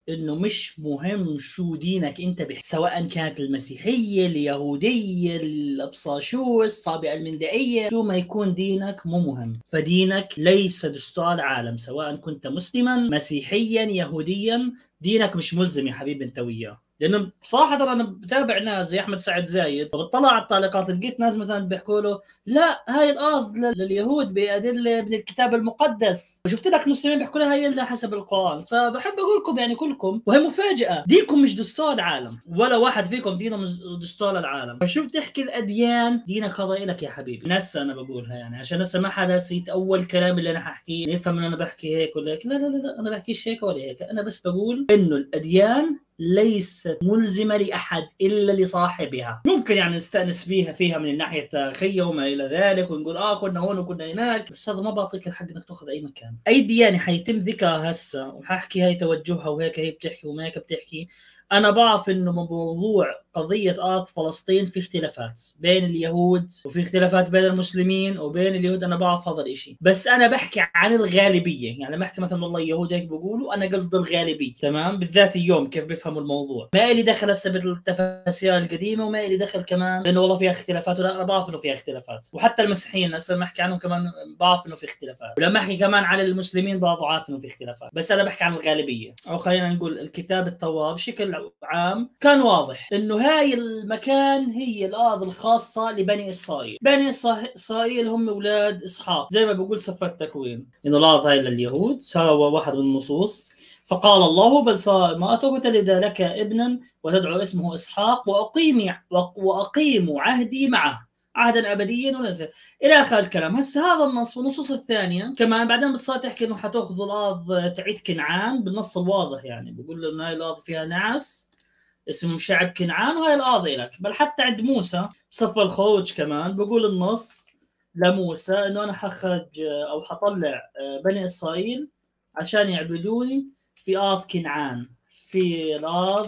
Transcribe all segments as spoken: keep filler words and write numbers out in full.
انه مش مهم شو دينك انت بح... سواء كانت المسيحيه، اليهوديه، الابصاشوه، الصابئه المندئيه، شو ما يكون دينك مو مهم. فدينك ليس دستور العالم، سواء كنت مسلما مسيحيا يهوديا، دينك مش ملزم يا حبيبي انت وياه. لانه بصراحه ترى انا بتابع ناس زي احمد سعد زايد، فبطلع على التعليقات لقيت ناس مثلا بيحكوا له لا هاي الارض لليهود بادله من الكتاب المقدس، وشفت لك مسلمين بيحكوا لها هي الا حسب القران. فبحب اقول لكم يعني كلكم، وهي مفاجاه، دينكم مش دستور العالم، ولا واحد فيكم دينه مش دستور العالم. فشو بتحكي الاديان؟ دينك هذا لك يا حبيبي. نسى انا بقولها يعني عشان هسه ما حدا يتاول كلام اللي انا حاحكيه يفهم ان انا بحكي هيك ولا هيك. لا لا لا انا بحكيش هيك ولا هيك، انا بس بقول انه الاديان ليست ملزمة لأحد إلا لصاحبها. ممكن يعني نستأنس فيها فيها من الناحية التاريخية وما إلى ذلك، ونقول آه كنا هون وكنا هناك، بس هذا ما بعطيك الحق إنك تأخذ أي مكان. أي ديانة حيتم ذكرها هسه وححكي هاي توجهها وهيك هي بتحكي وما هيك بتحكي، أنا بعرف إنه موضوع قضية أرض فلسطين في اختلافات بين اليهود وفي اختلافات بين المسلمين وبين اليهود، أنا بعرف هذا الإشي، بس أنا بحكي عن الغالبية. يعني لما أحكي مثلا والله اليهود هيك بيقولوا، أنا قصد الغالبية، تمام؟ بالذات اليوم كيف بيفهموا الموضوع، ما إلي دخل هسه بالتفاسير القديمة، وما إلي دخل كمان لأنه والله فيها اختلافات ولا، أنا بعرف إنه فيها اختلافات. وحتى المسيحيين هسه لما أحكي عنهم كمان بعرف إنه في اختلافات، ولما أحكي كمان عن المسلمين برضه عارف إنه في اختلافات، بس أنا بحكي عن الغالبية. أو خلينا نقول الكتاب التوراة بشكل عام كان واضح انه هاي المكان هي الارض الخاصه لبني اسرائيل. بني اسرائيل هم اولاد اسحاق، زي ما بقول سفر التكوين انه الارض هاي لليهود. هذا واحد من النصوص. فقال الله بل صار امرأته تلد لك ابنا وتدعو اسمه اسحاق واقيم واقيم عهدي معه عهدا ابديا ونزل الى اخر الكلام. هسه هذا النص والنصوص الثانيه كمان بعدين بتصير تحكي انه حتاخذوا الارض تعيد كنعان بالنص الواضح، يعني بيقول انه هاي الارض فيها ناس اسمه شعب كنعان وهي الارض لك. بل حتى عند موسى بصف الخروج كمان بقول النص لموسى انه انا حخرج او حطلع بني اسرائيل عشان يعبدوني في ارض كنعان، في الارض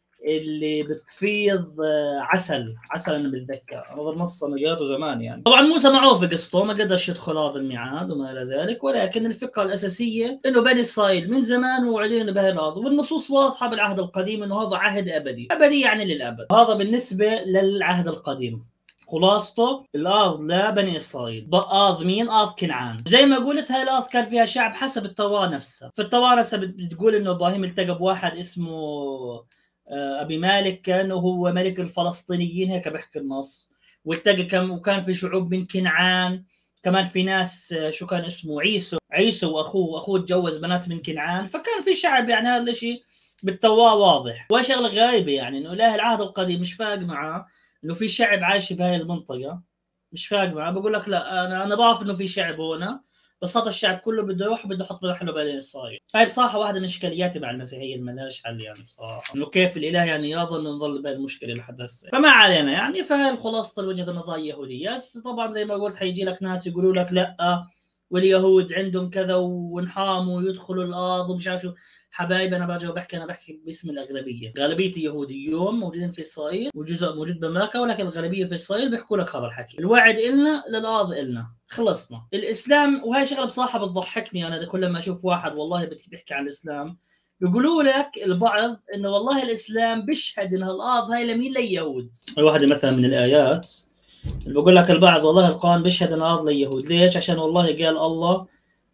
اللي بتفيض عسل عسل. انا بتذكر هذا النص انا قريته زمان. يعني طبعا موسى معروف قصته، ما قدرش يدخل ارض الميعاد وما الى ذلك، ولكن الفكره الاساسيه انه بني اسرائيل من زمان وعلينا بهي الارض، والنصوص واضحه بالعهد القديم انه هذا عهد ابدي، ابدي يعني للابد. هذا بالنسبه للعهد القديم. خلاصته الارض لبني اسرائيل، ارض مين؟ ارض كنعان. زي ما قلت هاي الارض كان فيها شعب حسب التوراه نفسها. في التوراه نفسها بتقول انه ابراهيم التقى بواحد اسمه ابي مالك، كانه هو ملك الفلسطينيين، هيك بحكي النص. والتقى كم وكان في شعوب من كنعان كمان، في ناس شو كان اسمه عيسو عيسو واخوه اخوه تجوز بنات من كنعان، فكان في شعب. يعني هذا الشيء بالتوراه واضح. وشغله غايبه يعني انه اله العهد القديم مش فاق معاه انه في شعب عايش بهاي المنطقه، مش فاق معاه. بقول لك لا انا انا بعرف انه في شعب هنا، بس هذا الشعب كله بده يروح بده يحط له حلو بني اسرائيل. هاي بصراحه واحده من اشكالياتي مع المسيحيه اللي مالهاش حل يعني بصراحه، انه كيف الاله يعني يظل نظل بهذه المشكله لحد هسه. فما علينا يعني. فهي خلاصه وجهه النظر اليهوديه. بس طبعا زي ما قلت حيجي لك ناس يقولوا لك لا واليهود عندهم كذا وانحاموا ويدخلوا الارض ومش عارف شو. حبايبي انا برجع بحكي، انا بحكي باسم الاغلبيه. غالبيه اليهود اليوم موجودين في اسرائيل وجزء موجود بامريكا، ولكن الغالبيه في اسرائيل بيحكوا لك هذا الحكي. الوعد النا للارض النا، خلصنا. الاسلام وهي شغله بصراحه بتضحكني انا كل ما اشوف واحد والله بيحكي عن الاسلام بيقولوا لك البعض انه والله الاسلام بيشهد ان الارض هاي لمين؟ لليهود. واحده مثلا من الايات اللي بقول لك البعض والله القرآن بيشهد ان الارض لليهود. ليش؟ عشان والله قال الله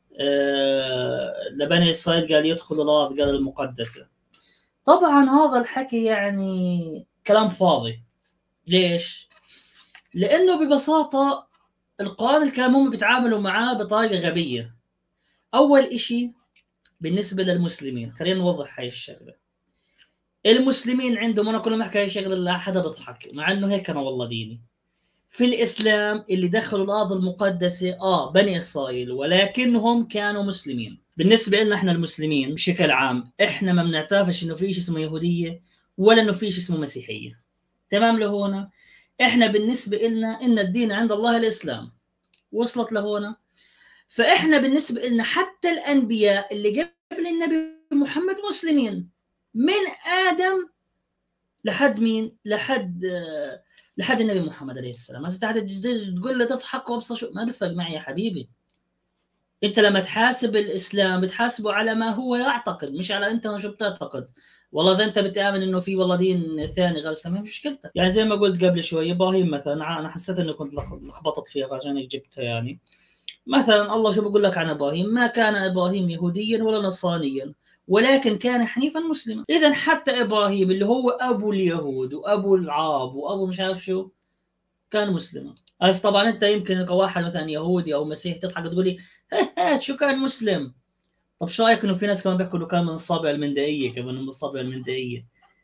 آه لبني اسرائيل قال يدخلوا الارض قال المقدسه. طبعا هذا الحكي يعني كلام فاضي. ليش؟ لانه ببساطه القرآن الكريم هم بيتعاملوا معاه بطريقه غبيه. اول إشي بالنسبه للمسلمين، خلينا نوضح هاي الشغله. المسلمين عندهم، انا كل ما احكي هاي الشغله لا حدا بضحك مع انه هيك انا والله ديني. في الإسلام اللي دخلوا الأرض المقدسة آه بني إسرائيل، ولكنهم كانوا مسلمين. بالنسبة لنا إحنا المسلمين بشكل عام، إحنا ما بنعترفش إنه في شيء اسمه يهودية ولا إنه في شيء اسمه مسيحية. تمام لهنا؟ إحنا بالنسبة لنا إن الدين عند الله الإسلام. وصلت لهنا؟ فإحنا بالنسبة لنا حتى الأنبياء اللي قبل النبي محمد مسلمين، من آدم لحد مين؟ لحد آه لحد النبي محمد عليه السلام. هسه تقول له تضحك وابصر شو، ما بفرق معي يا حبيبي. انت لما تحاسب الاسلام بتحاسبه على ما هو يعتقد، مش على انت شو بتعتقد. والله اذا انت بتامن انه في والله دين ثاني غير الاسلام مش مشكلتك. يعني زي ما قلت قبل شوي ابراهيم مثلا، انا حسيت انه كنت لخبطت فيها فعشان هيك جبتها. يعني مثلا الله شو بقول لك عن ابراهيم؟ ما كان ابراهيم يهوديا ولا نصرانيا ولكن كان حنيفا مسلما. اذا حتى ابراهيم اللي هو ابو اليهود وابو العرب وابو مش عارف شو كان مسلما. بس طبعا انت يمكن كواحد مثلا يهودي او مسيحي تضحك تقول لي شو كان مسلم. طب شو رايك انه في ناس كمان بيحكوا انه كان من الصابع المندائيه، كمان من الصابع المندائيه.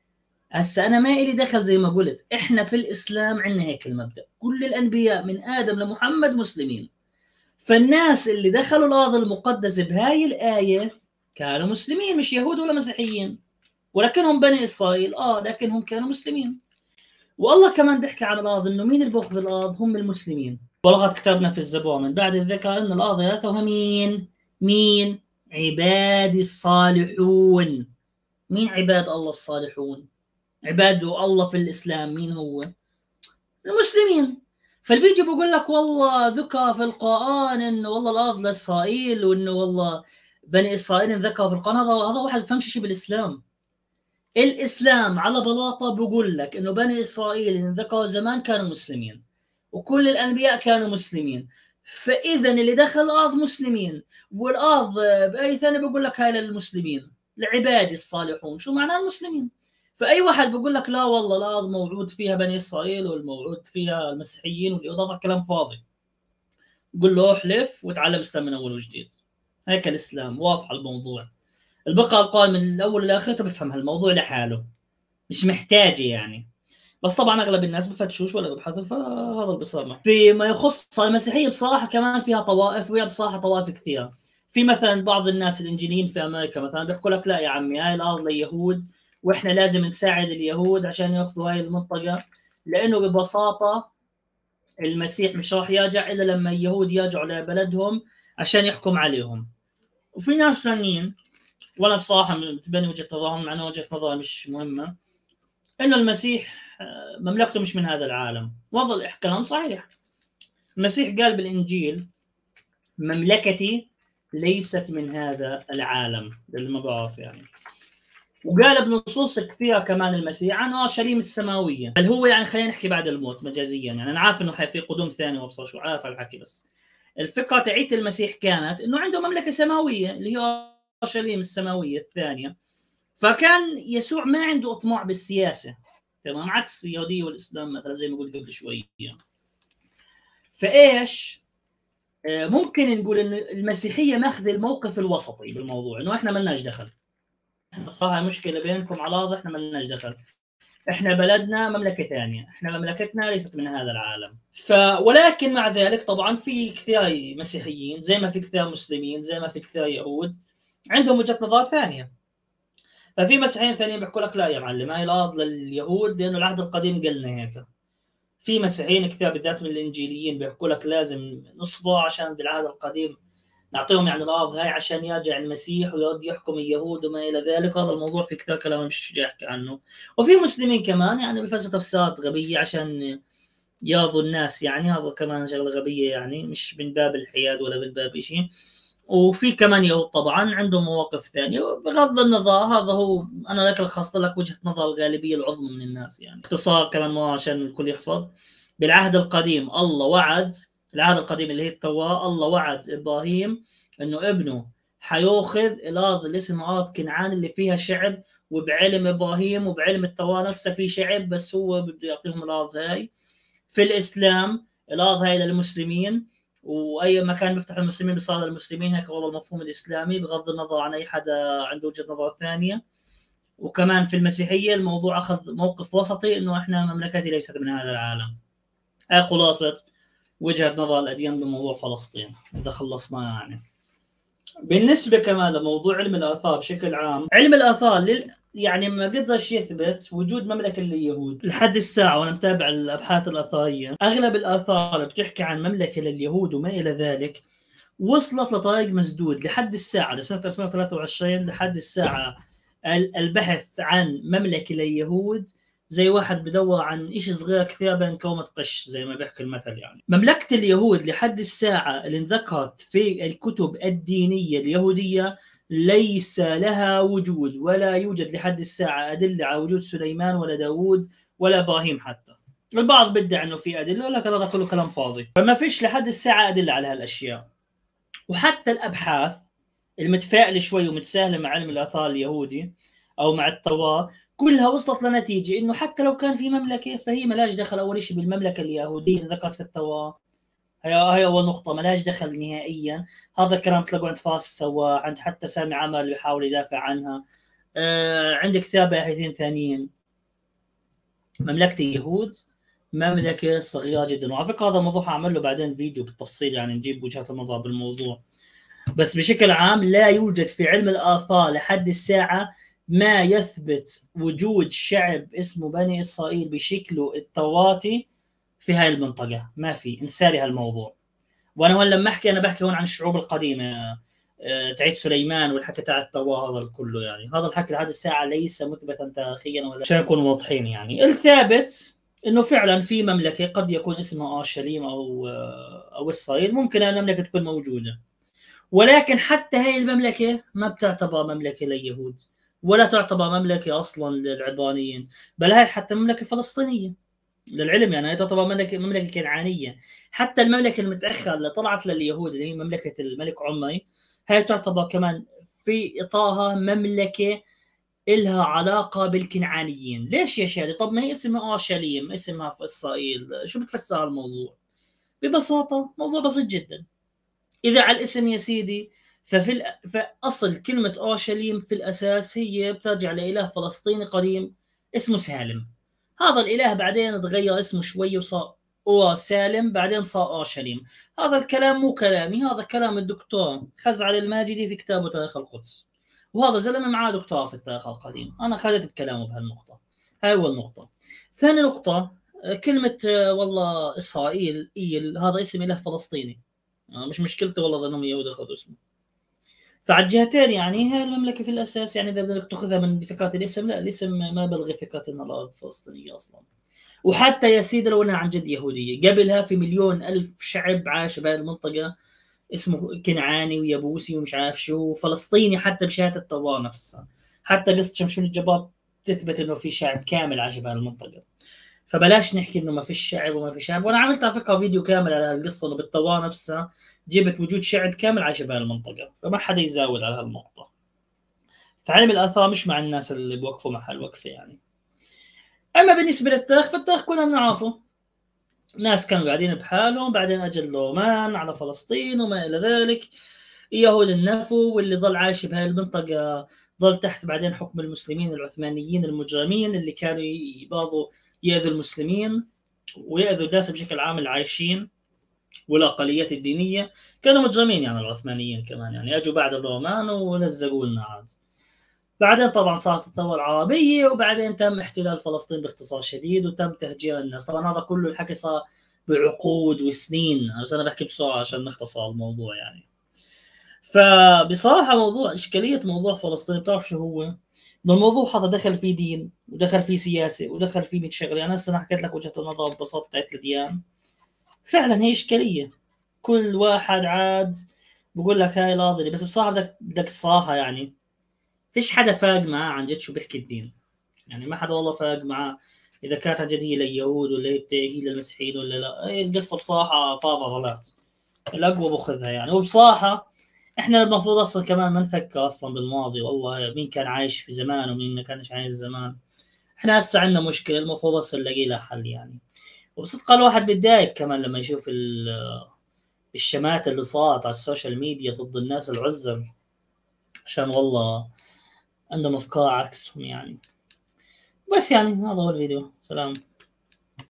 هسه انا ما إلي دخل، زي ما قلت احنا في الاسلام عندنا هيك المبدا، كل الانبياء من ادم لمحمد مسلمين. فالناس اللي دخلوا الارض المقدسه بهاي الايه كانوا مسلمين، مش يهود ولا مسيحيين، ولكنهم بني اسرائيل اه لكنهم كانوا مسلمين. والله كمان بيحكي عن الارض انه مين اللي بياخذ الارض؟ هم المسلمين. ولقد كتبنا في الزبور من بعد الذكر ان الارض يرثها مين؟ مين؟ عبادي الصالحون. مين عباد الله الصالحون؟ عباد الله في الاسلام مين هو؟ المسلمين. فالبيجي بقول لك والله ذكر في القران انه والله الارض لاسرائيل، وانه والله بني اسرائيل ذكر في القران، هذا هذا واحد بفهمش شيء بالاسلام. الاسلام على بلاطه بقول لك انه بني اسرائيل ان ذكروا زمان كانوا مسلمين، وكل الانبياء كانوا مسلمين. فاذا اللي دخل الارض مسلمين، والارض باي ثاني بقول لك هاي للمسلمين، لعبادي الصالحون. شو معنى المسلمين؟ فاي واحد بقول لك لا والله الارض موعود فيها بني اسرائيل والموعود فيها المسيحيين واليهود، هذا كلام فاضي. قل له احلف وتعلم اسلام من اول وجديد. هيك الاسلام واضح الموضوع. البقاء القائم من الاول لاخرته بفهم هالموضوع لحاله، مش محتاجه يعني. بس طبعا اغلب الناس بفتشوش ولا ببحثوا، فهذا اللي بصير. فيما يخص المسيحيه بصراحه كمان فيها طوائف، وهي بصراحه طوائف كثيره. في مثلا بعض الناس الانجيليين في امريكا مثلا بيحكوا لك لا يا عمي هاي الارض لليهود، واحنا لازم نساعد اليهود عشان ياخذوا هاي المنطقه، لانه ببساطه المسيح مش راح يرجع الا لما اليهود يرجعوا لبلدهم عشان يحكم عليهم. وفي ناس ثانيين وانا بصراحه متبني وجهه نظرهم، مع انه وجهه نظري مش مهمه، انه المسيح مملكته مش من هذا العالم. وظل كلام صحيح. المسيح قال بالانجيل مملكتي ليست من هذا العالم، اللي ما بعرف يعني. وقال بنصوص كثيره كمان المسيح عن اورشليم السماويه، بل هو يعني خلينا نحكي بعد الموت مجازيا. يعني انا عارف انه في قدوم ثاني وابصر شو عارف الحكي، بس الفكره تعيت المسيح كانت انه عنده مملكه سماويه اللي هي اورشليم السماويه الثانيه. فكان يسوع ما عنده اطماع بالسياسه، تمام، عكس اليهوديه والاسلام مثلا زي ما قلت قبل شوي. فايش ممكن نقول ان المسيحيه ماخذ الموقف الوسطي بالموضوع، انه احنا ما لناش دخل، احنا صار مشكله بينكم على الارض، احنا ما لناش دخل، احنا بلدنا مملكه ثانيه، احنا مملكتنا ليست من هذا العالم. ف ولكن مع ذلك طبعا في كثير مسيحيين زي ما في كثير مسلمين زي ما في كثير يهود عندهم وجهه نظر ثانيه. ففي مسيحيين ثانيين بيحكوا لك لا يا معلم هاي الارض لليهود لانه العهد القديم قلنا هيك. في مسيحيين كثير بالذات من الانجيليين بيحكوا لك لازم نصبر عشان بالعهد القديم نعطيهم يعني الارض هاي عشان يرجع المسيح ويرد يحكم اليهود وما الى ذلك. هذا الموضوع في كثير كلام مش جاي احكي عنه. وفي مسلمين كمان يعني بيفسروا تفسيرات غبيه عشان يرضوا الناس، يعني هذا كمان شغله غبيه، يعني مش من باب الحياد ولا من باب شيء. وفي كمان يهود طبعا عندهم مواقف ثانيه. بغض النظر هذا هو انا لك لخصت لك وجهه نظر الغالبيه العظمى من الناس. يعني باختصار كمان ما عشان الكل يحفظ، بالعهد القديم الله وعد، العهد القديم اللي هي التوراة، الله وعد ابراهيم انه ابنه حياخذ الارض اللي اسمها ارض كنعان اللي فيها شعب، وبعلم ابراهيم وبعلم التوراة لسه في شعب بس هو بده يعطيهم الارض هاي. في الاسلام الارض هاي للمسلمين، واي مكان بيفتح المسلمين بيصير للمسلمين، هيك هو المفهوم الاسلامي بغض النظر عن اي حدا عنده وجهه نظر ثانيه. وكمان في المسيحيه الموضوع اخذ موقف وسطي انه احنا مملكتي ليست من هذا العالم. هاي خلاصه وجهه نظر الاديان بموضوع فلسطين، اذا خلصنا يعني. بالنسبه كمان لموضوع علم الاثار بشكل عام، علم الاثار لل... يعني ما قدرش يثبت وجود مملكه لليهود لحد الساعه. وانا متابع الابحاث الاثريه اغلب الاثار بتحكي عن مملكه لليهود وما الى ذلك، وصلت لطريق مسدود لحد الساعه لسنه ألفين وثلاثة وعشرين. لحد الساعه البحث عن مملكه لليهود زي واحد بدور عن شيء صغير كثير بين كومة قش زي ما بيحكي المثل. يعني مملكة اليهود لحد الساعة اللي انذكرت في الكتب الدينية اليهودية ليس لها وجود، ولا يوجد لحد الساعة أدلة على وجود سليمان ولا داود ولا إبراهيم حتى. البعض بدع انه في ادله، ولكن هذا كله كلام فاضي. فما فيش لحد الساعه ادله على هالاشياء. وحتى الابحاث المتفائله شوي ومتساهله مع علم الاثار اليهودي او مع التوراه كلها وصلت لنتيجه انه حتى لو كان في مملكه فهي ملاش دخل اول شيء بالمملكه اليهوديه اللي ذكرت في التوراه. هي هي اول نقطه، ملاش دخل نهائيا. هذا الكلام تلاقوه عند فاس السواح، عند حتى سامي عمر اللي بيحاول يدافع عنها. آه عندك كتاب باحثين ثانيين. مملكه اليهود مملكة صغيرة جدا، وعلى فكرة هذا الموضوع هعمل له بعدين فيديو بالتفصيل، يعني نجيب وجهات النظر بالموضوع. بس بشكل عام لا يوجد في علم الآثار لحد الساعة ما يثبت وجود شعب اسمه بني إسرائيل بشكله التوراتي في هاي المنطقة. ما في، انسالي هالموضوع. وأنا هون لما أحكي أنا بحكي هون عن الشعوب القديمة تعيد سليمان والحكي تاع التوراة هذا كله. يعني هذا الحكي لهذه الساعة ليس مثبتا تاريخيا، ولا عشان نكون واضحين. يعني الثابت انه فعلا في مملكه قد يكون اسمها اورشليم او او اسرائيل، ممكن المملكه تكون موجوده، ولكن حتى هي المملكه ما بتعتبر مملكه لليهود، ولا تعتبر مملكه اصلا للعبرانيين، بل هي حتى مملكه فلسطينيه للعلم. يعني هي تعتبر مملكه مملكه كنعانيه. حتى المملكه المتاخره اللي طلعت لليهود اللي هي مملكه الملك عمي، هي تعتبر كمان في اطارها مملكه إلها علاقة بالكنعانيين. ليش يا شادي؟ طب ما هي اسمها أورشليم، اسمها في إسرائيل، شو بتفسر الموضوع؟ ببساطة موضوع بسيط جدا. إذا على الاسم يا سيدي، ففي ال... فأصل كلمة أورشليم في الأساس هي بترجع لإله فلسطيني قديم اسمه سالم. هذا الإله بعدين تغير اسمه شوي وصار أو سالم، بعدين صار أورشليم. هذا الكلام مو كلامي، هذا كلام الدكتور خزعل الماجدي في كتابه تاريخ القدس، وهذا زلمه معاه دكتوراه في التاريخ القديم. انا خالد بكلامه بهالنقطه. هاي اول نقطه. ثاني نقطه، كلمه والله اسرائيل إيل هذا اسم اله فلسطيني، مش مشكلته والله ظنهم يهود اخذوا اسمه. فعلى الجهتين يعني هاي المملكه في الاساس، يعني اذا بدك تاخذها من فكره الاسم، لا الاسم ما بلغي فكره انها الارض فلسطينيه اصلا. وحتى يا سيدي لو انها عن جد يهوديه، قبلها في مليون الف شعب عاش بهذه المنطقه اسمه كنعاني ويبوسي ومش عارف شو، فلسطيني حتى بشهاده التوراه نفسها. حتى قصه شمشون الجبار تثبت انه في شعب كامل عاش بهالمنطقه. فبلاش نحكي انه ما فيش شعب وما في شعب. وانا عملت على فكره فيديو كامل على هالقصه، انه بالتوراه نفسها جبت وجود شعب كامل عاش بهالمنطقه، فما حدا يزاول على هالنقطه. فعلم الاثار مش مع الناس اللي بوقفوا محل وقفه يعني. اما بالنسبه للتاريخ، فالتاريخ كلنا بنعرفه، ناس كانوا قاعدين بحالهم، بعدين اجى الرومان على فلسطين وما الى ذلك، يهود النفو، واللي ظل عايش بهاي المنطقه ظل تحت بعدين حكم المسلمين العثمانيين المجرمين اللي كانوا برضو يأذوا المسلمين ويأذوا الناس بشكل عام العايشين والاقليات الدينيه. كانوا مجرمين يعني العثمانيين كمان، يعني اجوا بعد الرومان ولزقوا لنا عاد. بعدين طبعا صارت الثوره العربيه، وبعدين تم احتلال فلسطين باختصار شديد، وتم تهجير الناس. طبعا هذا كله الحكي صار بعقود وسنين، بس انا بحكي بسرعه عشان نختصر الموضوع يعني. فبصراحه موضوع اشكاليه موضوع فلسطين، بتعرف شو هو؟ انه الموضوع هذا دخل فيه دين ودخل فيه سياسه ودخل فيه مية شغله. يعني هسه انا حكيت لك وجهه النظر ببساطه تاعت الاديان، فعلا هي اشكاليه. كل واحد عاد بقول لك هاي لاضي، بس بصراحه بدك بدك الصراحه يعني فيش حدا فاق معاه عن جد شو بيحكي الدين. يعني ما حدا والله فاق معاه اذا كانت عن جد هي لليهود ولا هي هي للمسيحيين ولا لا. هي القصه بصراحه فاضه غلط، الاقوى باخذها يعني. وبصراحه احنا المفروض اصلا كمان ما نفكر اصلا بالماضي، والله مين كان عايش في زمان ومين ما كانش عايش زمان. احنا هسه عندنا مشكله المفروض اصلا نلاقي لها حل يعني. وبصدق الواحد بيتضايق كمان لما يشوف الشمات اللي صارت على السوشيال ميديا ضد الناس العزب، عشان والله عندهم افكار عكسهم يعني. بس يعني هذا هو الفيديو. سلام.